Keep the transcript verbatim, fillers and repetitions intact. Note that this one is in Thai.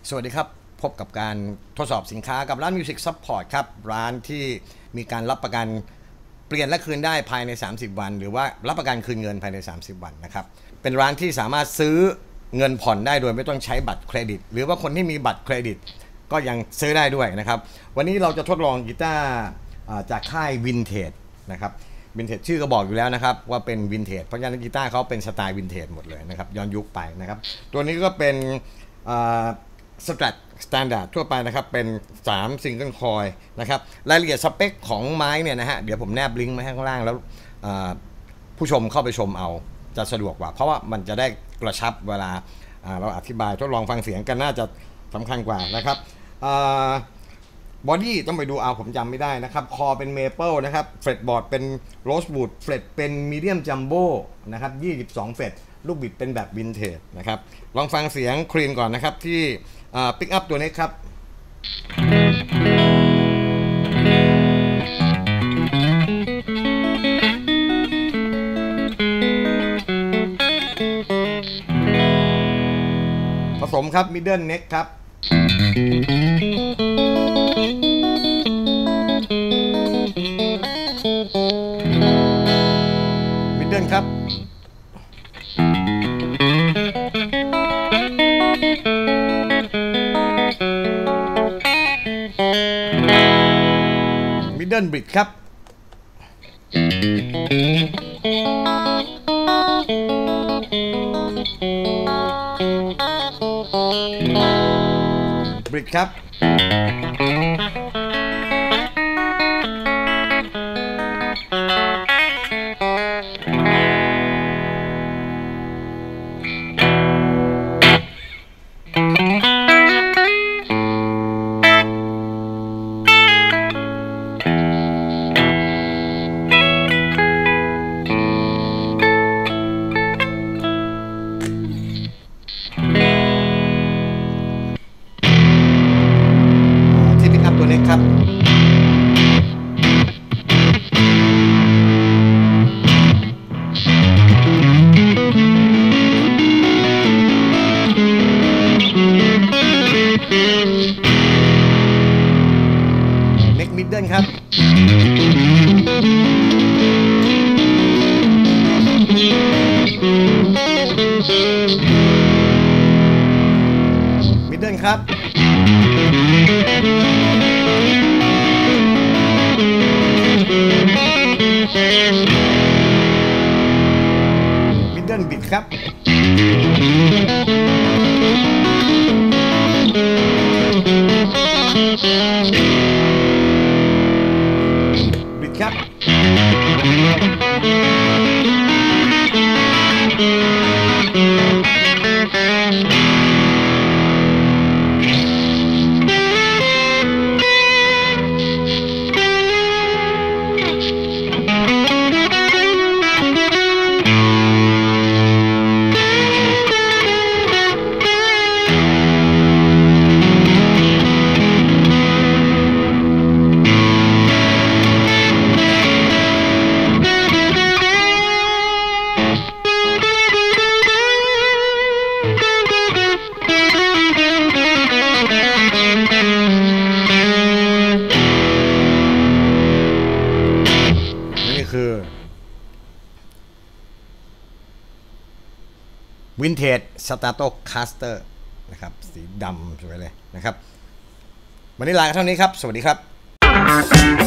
สวัสดีครับพบกับการทดสอบสินค้ากับร้าน Music Support ครับร้านที่มีการรับประกันเปลี่ยนและคืนได้ภายในสามสิบวันหรือว่ารับประกันคืนเงินภายในสามสิบวันนะครับเป็นร้านที่สามารถซื้อเงินผ่อนได้โดยไม่ต้องใช้บัตรเครดิตหรือว่าคนที่มีบัตรเครดิตก็ยังซื้อได้ด้วยนะครับวันนี้เราจะทดลองกีตาร์จากค่าย Vintage นะครับวินเทจชื่อก็บอกอยู่แล้วนะครับว่าเป็นวินเทจเพราะฉะนั้นกีตาร์เขาเป็นสไตล์วินเทจหมดเลยนะครับย้อนยุคไปนะครับตัวนี้ก็เป็นสแตรทสแตนดาร์ดทั่วไปนะครับเป็นสามซิงเกิลคอยนะครับรายละเอียดสเปคของไม้เนี่ยนะฮะเดี๋ยวผมแนบลิงก์ไว้ข้างล่างแล้วผู้ชมเข้าไปชมเอาจะสะดวกกว่าเพราะว่ามันจะได้กระชับเวลาเราอธิบายทดลองฟังเสียงกันน่าจะสำคัญกว่านะครับบอดี้ต้องไปดูเอาผมจำไม่ได้นะครับคอเป็นเมเปิลนะครับเฟรตบอร์ดเป็นโรสวูดเฟรตเป็นมีเดียมจัมโบ้นะครับยี่สิบสองเฟรตลูกบิดเป็นแบบวินเทจนะครับลองฟังเสียงคลีนก่อนนะครับที่ปิกอัพตัวนี้ครับผสมครับมิดเดิลเน็กครับมิดเดิลครับมิดเดิลบริดจ์ครับบริดจ์ครับตัวนี้ครับเน็กมิดเดิลครับมิดเดิลครับมิดเดิลบิดครับบิดครับคือวินเทจสตาร์โตคาสเตอร์นะครับสีดำสวยเลยนะครับวันนี้ลากันเท่านี้ครับสวัสดีครับ